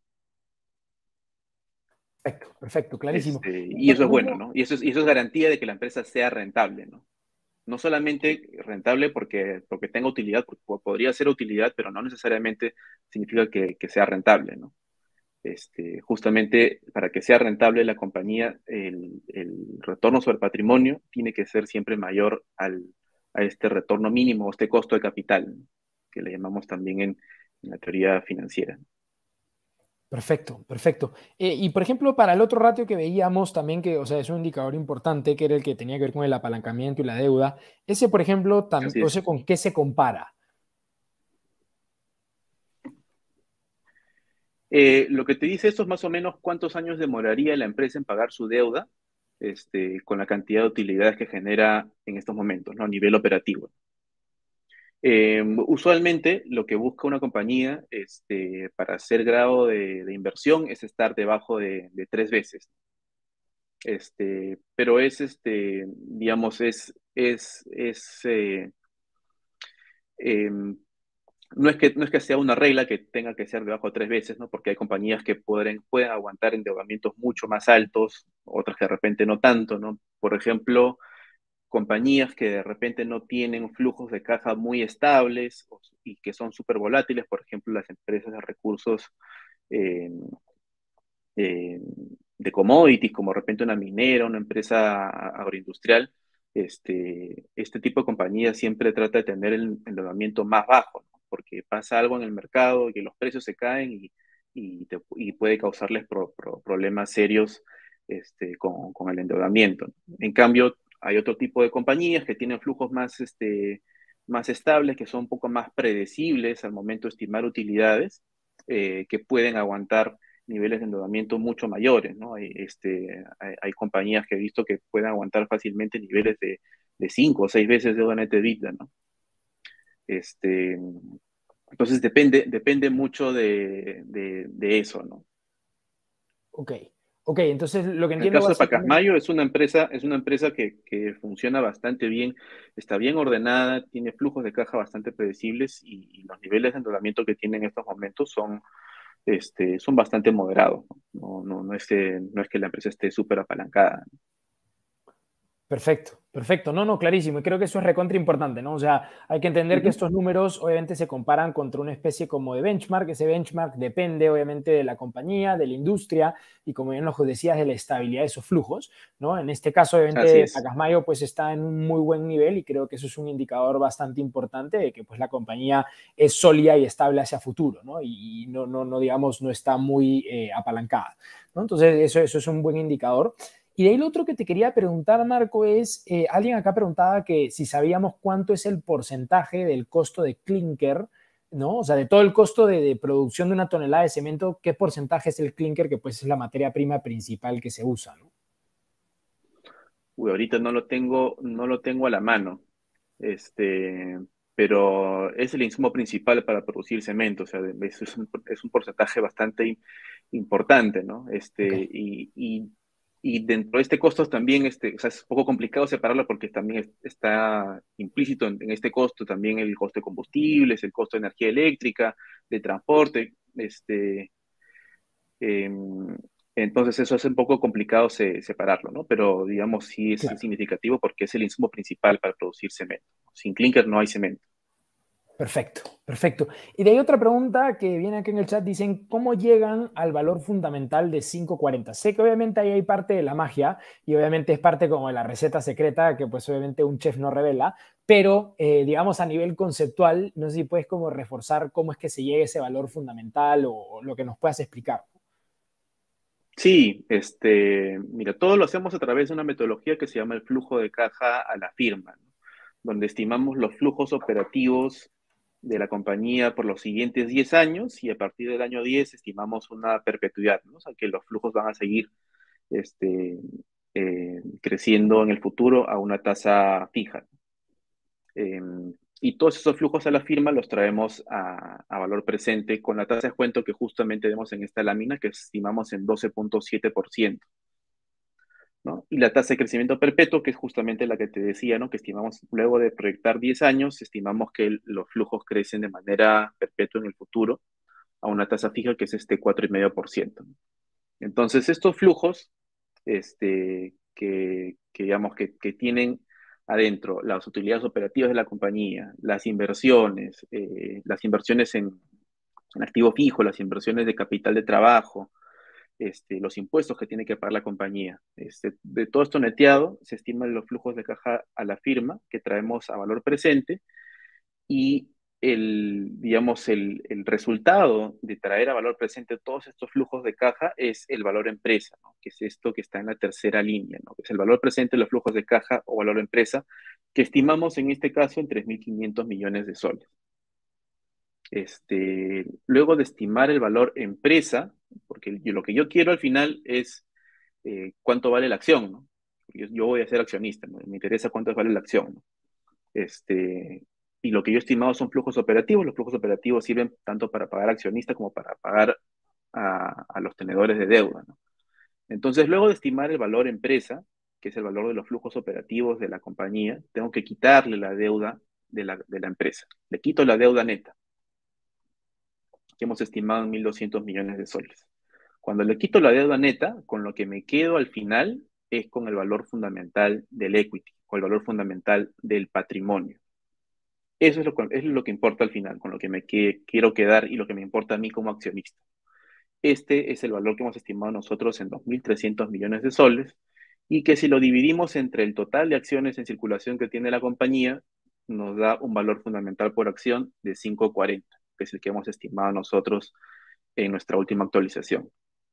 Perfecto, perfecto, clarísimo. Este, y Por, eso es por bueno, último, ¿no? Y eso es, y eso es garantía de que la empresa sea rentable, ¿no? No solamente rentable porque, porque tenga utilidad, porque podría ser utilidad, pero no necesariamente significa que, que sea rentable, ¿no? Este, justamente para que sea rentable la compañía, el, el retorno sobre el patrimonio tiene que ser siempre mayor al, a este retorno mínimo, este costo de capital, ¿no? Que le llamamos también en, en la teoría financiera. Perfecto, perfecto. Eh, y por ejemplo, para el otro ratio que veíamos también, que, o sea, es un indicador importante, que era el que tenía que ver con el apalancamiento y la deuda, ese, por ejemplo, tam- Así o es. sea, ¿con qué se compara? Eh, lo que te dice esto es más o menos cuántos años demoraría la empresa en pagar su deuda, este, con la cantidad de utilidades que genera en estos momentos, ¿no? A nivel operativo. Eh, usualmente lo que busca una compañía, este, para hacer grado de, de inversión es estar debajo de, de tres veces. Este, pero es, este, digamos, es, es, es eh, em, no es que, no es que sea una regla que tenga que ser debajo de tres veces, ¿no? Porque hay compañías que pueden, pueden aguantar endeudamientos mucho más altos, otras que de repente no tanto, ¿no? Por ejemplo, compañías que de repente no tienen flujos de caja muy estables o- y que son súper volátiles, por ejemplo, las empresas de recursos eh, eh, de commodities, como de repente una minera, una empresa agroindustrial, este, este tipo de compañías siempre trata de tener el endeudamiento más bajo, ¿no? Porque pasa algo en el mercado y que los precios se caen y, y, te- y puede causarles pro- pro- problemas serios, este, con, con el endeudamiento, ¿no? En cambio, hay otro tipo de compañías que tienen flujos más, este, más estables, que son un poco más predecibles al momento de estimar utilidades, eh, que pueden aguantar niveles de endeudamiento mucho mayores, ¿no? Hay, este, hay, hay compañías que he visto que pueden aguantar fácilmente niveles de, de cinco o seis veces deuda neta EBITDA, ¿no? Este, entonces depende, depende mucho de, de, de eso, ¿no? Ok, ok, entonces lo que En el entiendo caso de básicamente, Pacasmayo es una empresa, es una empresa que, que funciona bastante bien, está bien ordenada, tiene flujos de caja bastante predecibles y, y los niveles de endeudamiento que tiene en estos momentos son, este, son bastante moderados, ¿no? No, no, no es que, no es que la empresa esté súper apalancada. perfecto, perfecto. No, no, clarísimo. Y creo que eso es recontra importante, ¿no? O sea, hay que entender que Ujú. estos números obviamente se comparan contra una especie como de benchmark. Ese benchmark depende obviamente de la compañía, de la industria y como bien lo decías, de la estabilidad de esos flujos, ¿no? En este caso, Así obviamente, es. Pacasmayo pues está en un muy buen nivel y creo que eso es un indicador bastante importante de que pues la compañía es sólida y estable hacia futuro, ¿no? Y, y no, no, no, digamos, no está muy eh, apalancada, ¿no? Entonces, eso, eso es un buen indicador. Y de ahí lo otro que te quería preguntar, Marco, es, eh, alguien acá preguntaba que si sabíamos cuánto es el porcentaje del costo de clinker, ¿no? O sea, de todo el costo de, de producción de una tonelada de cemento, ¿qué porcentaje es el clinker, que pues es la materia prima principal que se usa, ¿no? Uy, ahorita no lo tengo, no lo tengo a la mano. Este, pero es el insumo principal para producir cemento, o sea, es, es un, es un porcentaje bastante im- importante, ¿no? Ok, Este, y, y, y dentro de este costo también, este, o sea, es un poco complicado separarlo porque también es- está implícito en, en este costo también el costo de combustibles, el costo de energía eléctrica, de transporte, este, em, entonces eso es un poco complicado se- separarlo, ¿no? Pero digamos sí es claro. significativo porque es el insumo principal para producir cemento. Sin clinker no hay cemento. Perfecto, perfecto. Y de ahí otra pregunta que viene aquí en el chat, dicen, ¿cómo llegan al valor fundamental de cinco cuarenta? Sé que obviamente ahí hay parte de la magia y obviamente es parte como de la receta secreta que pues obviamente un chef no revela, pero eh, digamos a nivel conceptual, no sé si puedes como reforzar cómo es que se llega a ese valor fundamental o, o lo que nos puedas explicar. Sí, este, mira, todo lo hacemos a través de una metodología que se llama el flujo de caja a la firma, ¿no? Donde estimamos los flujos operativos de la compañía por los siguientes diez años y a partir del año diez estimamos una perpetuidad, ¿no? O sea, que los flujos van a seguir, este, eh, creciendo en el futuro a una tasa fija. Eh, y todos esos flujos a la firma los traemos a, a valor presente con la tasa de descuento que justamente vemos en esta lámina, que estimamos en doce punto siete por ciento, ¿no? Y la tasa de crecimiento perpetuo, que es justamente la que te decía, ¿no? Que estimamos luego de proyectar diez años, estimamos que el- los flujos crecen de manera perpetua en el futuro a una tasa fija que es este cuatro coma cinco por ciento. Entonces, estos flujos, este, que, que digamos que, que tienen adentro las utilidades operativas de la compañía, las inversiones, eh, las inversiones en, en activo fijo, las inversiones de capital de trabajo, este, los impuestos que tiene que pagar la compañía. Este, de todo esto neteado, se estiman los flujos de caja a la firma que traemos a valor presente y el, digamos, el, el resultado de traer a valor presente todos estos flujos de caja es el valor empresa, ¿no? Que es esto que está en la tercera línea, ¿no? Que es el valor presente de los flujos de caja o valor empresa, que estimamos en este caso en tres mil quinientos millones de soles. Este, luego de estimar el valor empresa, porque yo, lo que yo quiero al final es eh, cuánto vale la acción, ¿no? Yo, yo voy a ser accionista, ¿no? Me interesa cuánto vale la acción, ¿no? Este, y lo que yo he estimado son flujos operativos. Los flujos operativos sirven tanto para pagar accionistas como para pagar a, a los tenedores de deuda, ¿no? Entonces, luego de estimar el valor empresa, que es el valor de los flujos operativos de la compañía, tengo que quitarle la deuda de la, de la empresa. Le quito la deuda neta, que hemos estimado en mil doscientos millones de soles. Cuando le quito la deuda neta, con lo que me quedo al final es con el valor fundamental del equity, o el valor fundamental del patrimonio. Eso es lo, eso es lo que importa al final, con lo que me que, quiero quedar y lo que me importa a mí como accionista. Este es el valor que hemos estimado nosotros en dos mil trescientos millones de soles y que si lo dividimos entre el total de acciones en circulación que tiene la compañía, nos da un valor fundamental por acción de cinco cuarenta, que es el que hemos estimado nosotros en nuestra última actualización.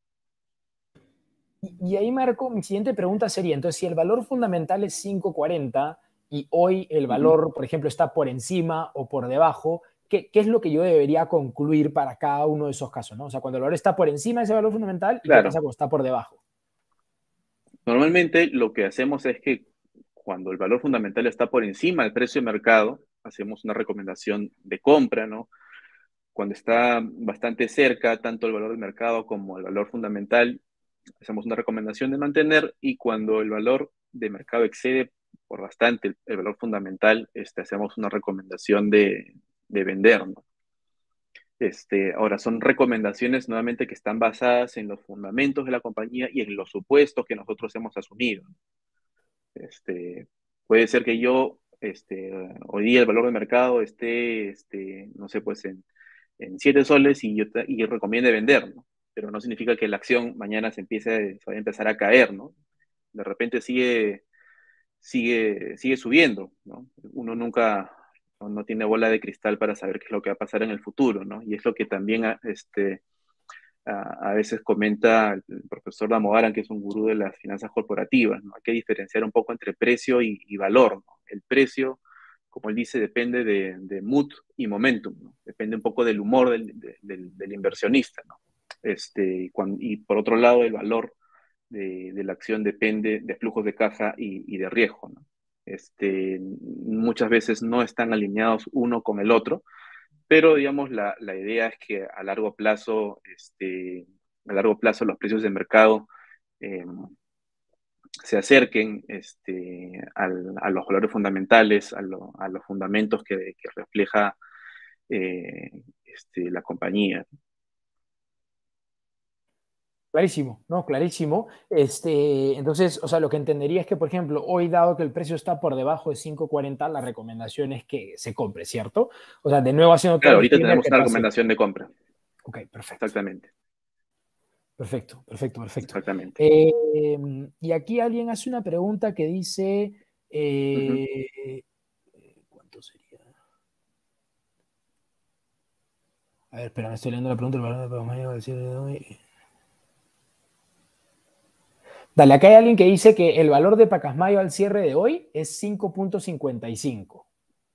Y, y ahí, Marco, mi siguiente pregunta sería, entonces, si el valor fundamental es cinco cuarenta y hoy el valor, por ejemplo, está por encima o por debajo, ¿qué, qué es lo que yo debería concluir para cada uno de esos casos, ¿no? O sea, cuando el valor está por encima de ese valor fundamental, ¿y qué pasa Claro, cuando está por debajo? normalmente lo que hacemos es que cuando el valor fundamental está por encima del precio de mercado, hacemos una recomendación de compra, ¿no? Cuando está bastante cerca, tanto el valor del mercado como el valor fundamental, hacemos una recomendación de mantener, y cuando el valor de mercado excede por bastante el, el valor fundamental, este, hacemos una recomendación de, de vender, ¿no? Este, ahora, son recomendaciones nuevamente que están basadas en los fundamentos de la compañía y en los supuestos que nosotros hemos asumido. Este, puede ser que yo, este, hoy día el valor de mercado esté, este, no sé, pues en, en siete soles y yo, y yo recomiende vender, ¿no? Pero no significa que la acción mañana se empiece, se vaya a empezar a caer, ¿no? De repente sigue, sigue, sigue subiendo, ¿no? Uno nunca, no, no tiene bola de cristal para saber qué es lo que va a pasar en el futuro, ¿no? Y es lo que también, este, a, a veces comenta el profesor Damodaran, que es un gurú de las finanzas corporativas, ¿no? Hay que diferenciar un poco entre precio y, y valor, ¿no? El precio, como él dice, depende de, de mood y momentum, ¿no? Depende un poco del humor del, de, del, del inversionista, ¿no? Este, y, cuando, y por otro lado, el valor de, de la acción depende de flujos de caja y, y de riesgo, ¿no? Este, muchas veces no están alineados uno con el otro, pero digamos la, la idea es que a largo plazo, este, a largo plazo los precios de mercado eh, se acerquen, este, al, a los valores fundamentales, a, lo, a los fundamentos que, que refleja eh, este, la compañía. Clarísimo, ¿no? Clarísimo. Este, entonces, o sea, lo que entendería es que, por ejemplo, hoy, dado que el precio está por debajo de cinco cuarenta, la recomendación es que se compre, ¿cierto? O sea, de nuevo haciendo todo Claro, el ahorita disclaimer tenemos que una tú haces. recomendación de compra. Ok, perfecto. Exactamente, Perfecto, perfecto, perfecto. exactamente. Eh, y aquí alguien hace una pregunta que dice, Ujú. eh, ¿cuánto sería? A ver, espera, me estoy leyendo la pregunta. El valor de promedio del cierre de hoy. Dale, acá hay alguien que dice que el valor de Pacasmayo al cierre de hoy es cinco punto cincuenta y cinco.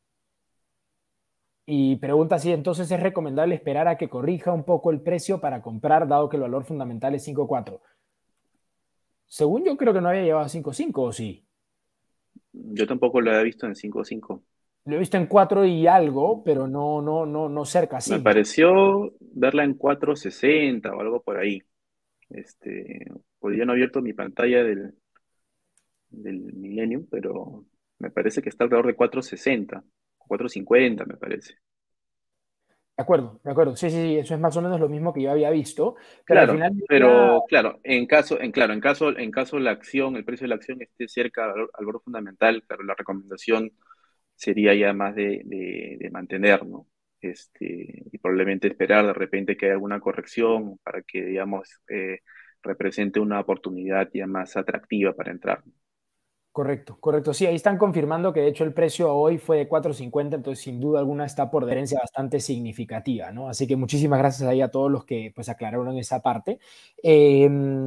Y pregunta si entonces es recomendable esperar a que corrija un poco el precio para comprar, dado que el valor fundamental es cinco punto cuatro. Según yo, creo que no había llevado a cinco punto cinco, ¿o sí? Yo tampoco lo había visto en cinco punto cinco. Lo he visto en cuatro y algo, pero no, no, no, no cerca a Me cinco. pareció verla en cuatro sesenta o algo por ahí. Este, hoy día no he abierto mi pantalla del, del Millennium, pero me parece que está alrededor de cuatro sesenta, cuatro cincuenta me parece. De acuerdo, de acuerdo. Sí, sí, sí, eso es más o menos lo mismo que yo había visto, pero al Claro, final del día, pero claro, en caso, en claro, en caso, en caso la acción, el precio de la acción esté cerca al valor, al valor fundamental, claro, la recomendación sería ya más de, de, de mantener, ¿no? Este, y probablemente esperar de repente que haya alguna corrección para que, digamos, eh, represente una oportunidad ya más atractiva para entrar. Correcto, correcto. Sí, ahí están confirmando que de hecho el precio hoy fue de cuatro cincuenta, entonces sin duda alguna está por diferencia bastante significativa, ¿no? Así que muchísimas gracias ahí a todos los que pues aclararon esa parte. Eh,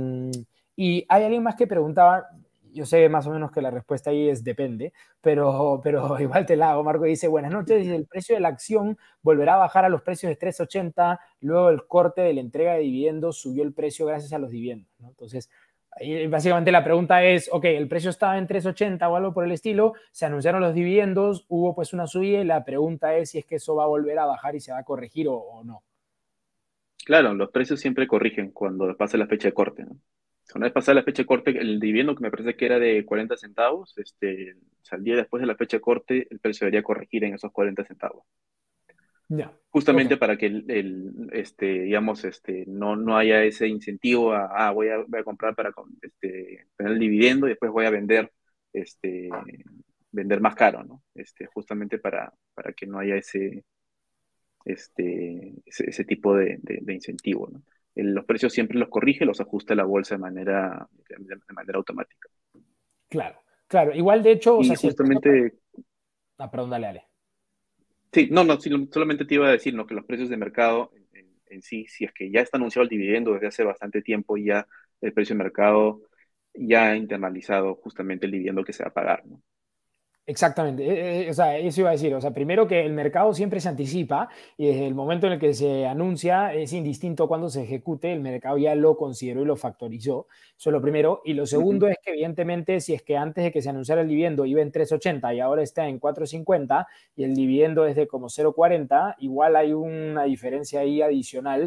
y hay alguien más que preguntaba, yo sé más o menos que la respuesta ahí es depende, pero, pero igual te la hago. Marco dice, buenas noches, dice, el precio de la acción volverá a bajar a los precios de tres ochenta, luego el corte de la entrega de dividendos subió el precio gracias a los dividendos, ¿no? Entonces... Y básicamente la pregunta es, ok, el precio estaba en tres ochenta o algo por el estilo, se anunciaron los dividendos, hubo pues una subida y la pregunta es si es que eso va a volver a bajar y se va a corregir o, o no. Claro, los precios siempre corrigen cuando pasa la fecha de corte, ¿no? Una vez pasada la fecha de corte, el dividendo que me parece que era de cuarenta centavos, este, o sea, el día después de la fecha de corte, el precio debería corregir en esos cuarenta centavos. Ya, ok, Justamente para que el, el, este, digamos, este, no, no haya ese incentivo a, ah, voy a, voy a comprar para con- este, tener el dividendo y después voy a vender, este, vender más caro, ¿no? Este, justamente para, para que no haya ese, este, ese, ese tipo de, de, de incentivo, ¿no? El- los precios siempre los corrige, los ajusta la bolsa de manera, de, de manera automática. claro, claro. Igual de hecho, o Y sea, si el precio... per- justamente, Ah, perdón, dale, dale. sí, no, no, sí, solamente te iba a decir, ¿no? Que los precios de mercado en, en- en sí, si es que ya está anunciado el dividendo desde hace bastante tiempo, ya el precio de mercado ya ha internalizado justamente el dividendo que se va a pagar, ¿no? Exactamente, eh, eh, o sea, eso iba a decir, o sea, primero que el mercado siempre se anticipa y desde el momento en el que se anuncia es indistinto cuando se ejecute, el mercado ya lo consideró y lo factorizó, eso es lo primero, y lo Ujú. segundo es que evidentemente si es que antes de que se anunciara el dividendo iba en tres ochenta y ahora está en cuatro cincuenta y el dividendo es de como cero cuarenta, igual hay una diferencia ahí adicional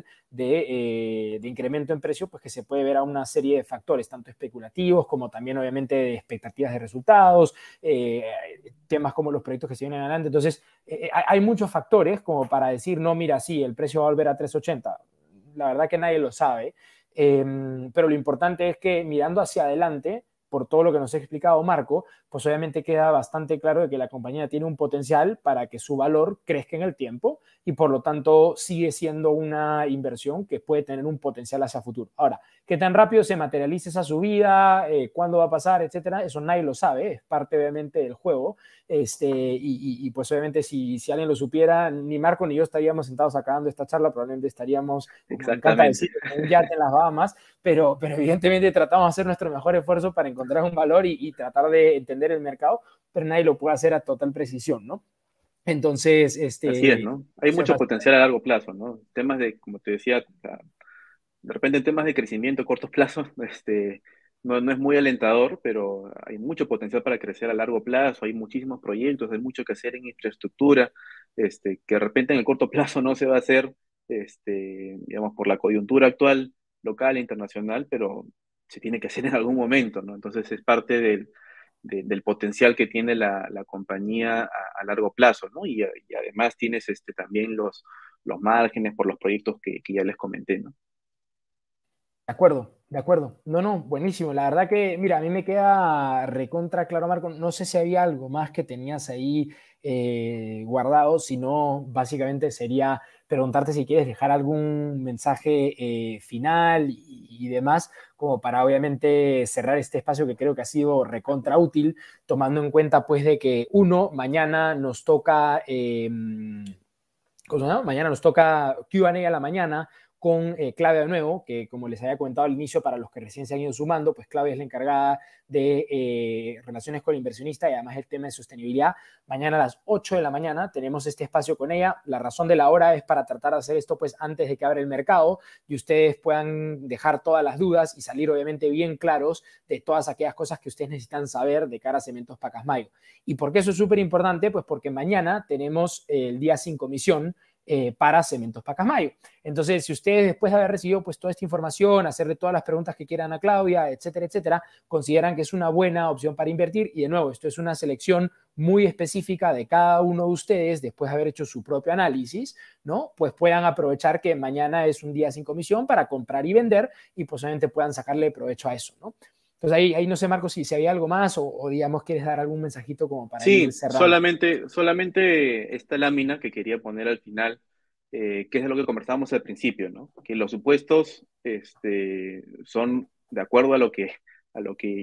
de, eh, de incremento en precio, pues que se puede ver a una serie de factores, tanto especulativos como también obviamente de expectativas de resultados, eh, temas como los proyectos que se vienen adelante. Entonces, eh, hay muchos factores como para decir, no, mira, sí, el precio va a volver a tres ochenta. La verdad que nadie lo sabe, eh, pero lo importante es que mirando hacia adelante, por todo lo que nos ha explicado Marco, pues obviamente queda bastante claro de que la compañía tiene un potencial para que su valor crezca en el tiempo y por lo tanto sigue siendo una inversión que puede tener un potencial hacia futuro. Ahora, qué tan rápido se materializa esa subida, eh, cuándo va a pasar, etcétera, eso nadie lo sabe, es parte obviamente del juego. Este, y, y, y pues obviamente si, si, alguien lo supiera, ni Marco ni yo estaríamos sentados acabando esta charla, probablemente estaríamos, como me encanta Exactamente. decir, en un yate en las Bahamas, pero, pero evidentemente tratamos de hacer nuestro mejor esfuerzo para encontrar un valor y, y tratar de entender el mercado, pero nadie lo puede hacer a total precisión, ¿no? Entonces, Así es, este, ¿no? Hay eso es mucho básicamente. potencial a largo plazo, ¿no? Temas de, como te decía, o sea, de repente en temas de crecimiento a corto plazo, este, no, no es muy alentador, pero hay mucho potencial para crecer a largo plazo, hay muchísimos proyectos, hay mucho que hacer en infraestructura, este, que de repente en el corto plazo no se va a hacer, este, digamos, por la coyuntura actual, local e internacional, pero se tiene que hacer en algún momento, ¿no? Entonces es parte del, de- del potencial que tiene la, la compañía a, a largo plazo, ¿no? Y, y además tienes este, también los, los márgenes por los proyectos que, que ya les comenté, ¿no? De acuerdo, de acuerdo. No, no, buenísimo. La verdad que, mira, a mí me queda recontra claro, Marco. No sé si había algo más que tenías ahí eh, guardado, si no, básicamente sería preguntarte si quieres dejar algún mensaje eh, final y, y demás, como para obviamente cerrar este espacio que creo que ha sido recontra útil, tomando en cuenta pues de que uno, mañana nos toca... Eh, cosa, ¿no? Mañana nos toca Q and A a la mañana con eh, Claudia de nuevo, que como les había comentado al inicio, para los que recién se han ido sumando, pues Claudia es la encargada de eh, relaciones con el inversionista y además el tema de sostenibilidad. Mañana a las ocho de la mañana tenemos este espacio con ella. La razón de la hora es para tratar de hacer esto pues antes de que abra el mercado y ustedes puedan dejar todas las dudas y salir obviamente bien claros de todas aquellas cosas que ustedes necesitan saber de cara a Cementos Pacasmayo. ¿Y por qué eso es súper importante? Pues porque mañana tenemos eh, el día sin comisión eh, para Cementos Pacasmayo. Entonces, si ustedes después de haber recibido pues toda esta información, hacerle todas las preguntas que quieran a Claudia, etcétera, etcétera, consideran que es una buena opción para invertir y de nuevo, esto es una selección muy específica de cada uno de ustedes después de haber hecho su propio análisis, ¿no? Pues puedan aprovechar que mañana es un día sin comisión para comprar y vender y posiblemente puedan sacarle provecho a eso, ¿no? Entonces ahí, ahí no sé, Marcos, si, si había algo más o, o, digamos quieres dar algún mensajito como para ir Sí, cerrando. solamente, solamente esta lámina que quería poner al final, eh, que es de lo que conversábamos al principio, ¿no? Que los supuestos este, son de acuerdo a lo que, a lo que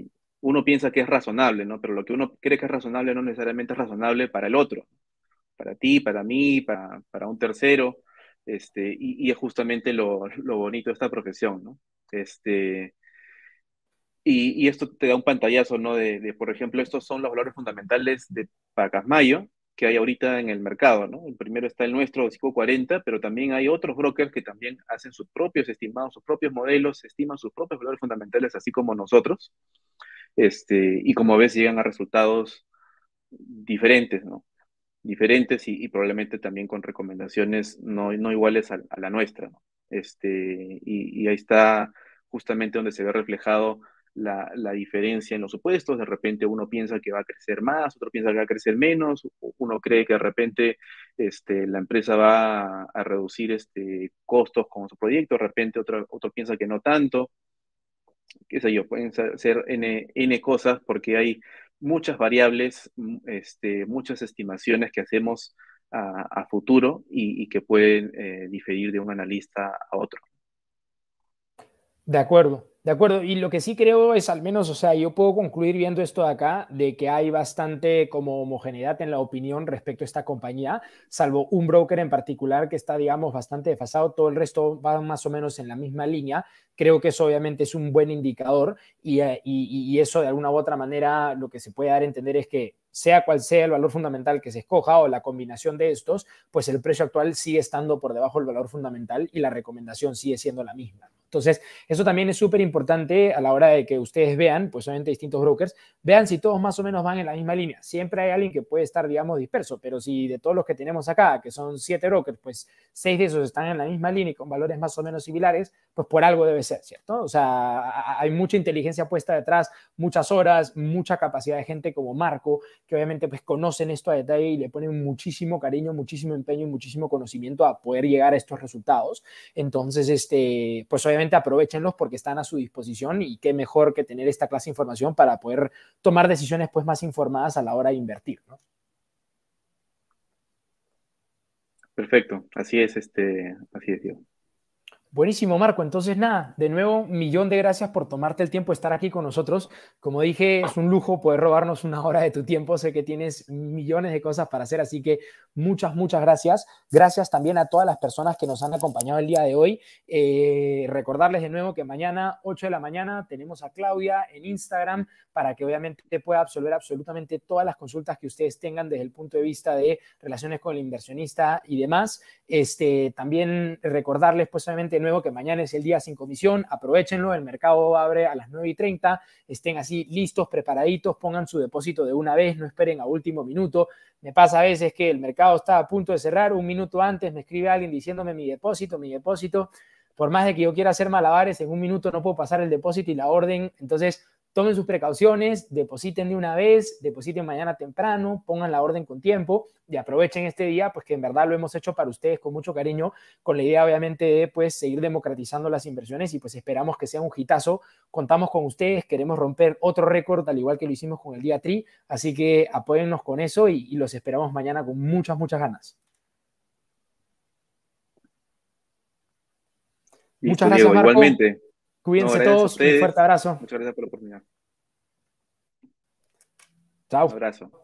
uno piensa que es razonable, ¿no? Pero lo que uno cree que es razonable no necesariamente es razonable para el otro, para ti, para mí, para, para un tercero, este, y, y es justamente lo, lo bonito de esta profesión, ¿no? Este, y, y esto te da un pantallazo, ¿no? De, de, por ejemplo, estos son los valores fundamentales de Pacasmayo que hay ahorita en el mercado, ¿no? El primero está el nuestro, cinco cuarenta, pero también hay otros brokers que también hacen sus propios estimados, sus propios modelos, estiman sus propios valores fundamentales, así como nosotros, este, y como ves, llegan a resultados diferentes, ¿no? Diferentes y, y probablemente también con recomendaciones no, no iguales a, a la nuestra, ¿no? Este, y, y ahí está justamente donde se ve reflejado la, la diferencia en los supuestos. De repente uno piensa que va a crecer más, otro piensa que va a crecer menos, uno cree que de repente este, la empresa va a, a reducir este, costos con su proyecto, de repente otro, otro piensa que no tanto, qué sé yo, pueden ser N, N cosas porque hay muchas variables, mm, este, muchas estimaciones que hacemos a, a futuro y, y, que pueden eh, diferir de un analista a otro. De acuerdo, de acuerdo. Y lo que sí creo es al menos, o sea, yo puedo concluir viendo esto de acá, de que hay bastante como homogeneidad en la opinión respecto a esta compañía, salvo un broker en particular que está, digamos, bastante desfasado. Todo el resto va más o menos en la misma línea. Creo que eso obviamente es un buen indicador y, y, y eso de alguna u otra manera lo que se puede dar a entender es que sea cual sea el valor fundamental que se escoja o la combinación de estos, pues el precio actual sigue estando por debajo del valor fundamental y la recomendación sigue siendo la misma. Entonces, eso también es súper importante a la hora de que ustedes vean, pues obviamente distintos brokers, vean si todos más o menos van en la misma línea. Siempre hay alguien que puede estar, digamos, disperso, pero si de todos los que tenemos acá, que son siete brokers, pues seis de esos están en la misma línea y con valores más o menos similares, pues por algo debe ser, ¿cierto? O sea, hay mucha inteligencia puesta detrás, muchas horas, mucha capacidad de gente como Marco, que obviamente pues conocen esto a detalle y le ponen muchísimo cariño, muchísimo empeño y muchísimo conocimiento a poder llegar a estos resultados. Entonces, este, pues obviamente aprovechenlos porque están a su disposición y qué mejor que tener esta clase de información para poder tomar decisiones pues más informadas a la hora de invertir, ¿no? Perfecto, así es, este, así es, Diego. Buenísimo, Marco. Entonces, nada, de nuevo, un millón de gracias por tomarte el tiempo de estar aquí con nosotros. Como dije, es un lujo poder robarnos una hora de tu tiempo. Sé que tienes millones de cosas para hacer, así que muchas, muchas gracias. Gracias también a todas las personas que nos han acompañado el día de hoy. Eh, recordarles de nuevo que mañana, ocho de la mañana, tenemos a Claudia en Instagram para que obviamente pueda absolver absolutamente todas las consultas que ustedes tengan desde el punto de vista de relaciones con el inversionista y demás. Este, también recordarles, pues obviamente, nuevo que mañana es el día sin comisión, aprovechenlo, el mercado abre a las nueve y treinta, estén así listos, preparaditos, pongan su depósito de una vez, no esperen a último minuto. Me pasa a veces que el mercado está a punto de cerrar, un minuto antes me escribe alguien diciéndome mi depósito, mi depósito, por más de que yo quiera hacer malabares, en un minuto no puedo pasar el depósito y la orden. Entonces tomen sus precauciones, depositen de una vez, depositen mañana temprano, pongan la orden con tiempo y aprovechen este día, pues que en verdad lo hemos hecho para ustedes con mucho cariño, con la idea obviamente de pues seguir democratizando las inversiones y pues esperamos que sea un hitazo. Contamos con ustedes, queremos romper otro récord al igual que lo hicimos con el día Tri, así que apóyennos con eso y, y los esperamos mañana con muchas, muchas ganas. Listo, Muchas gracias, Diego, Marco. igualmente. No, Cuídense gracias a todos, un fuerte ustedes. abrazo. Muchas gracias por la oportunidad. Un Chao. abrazo.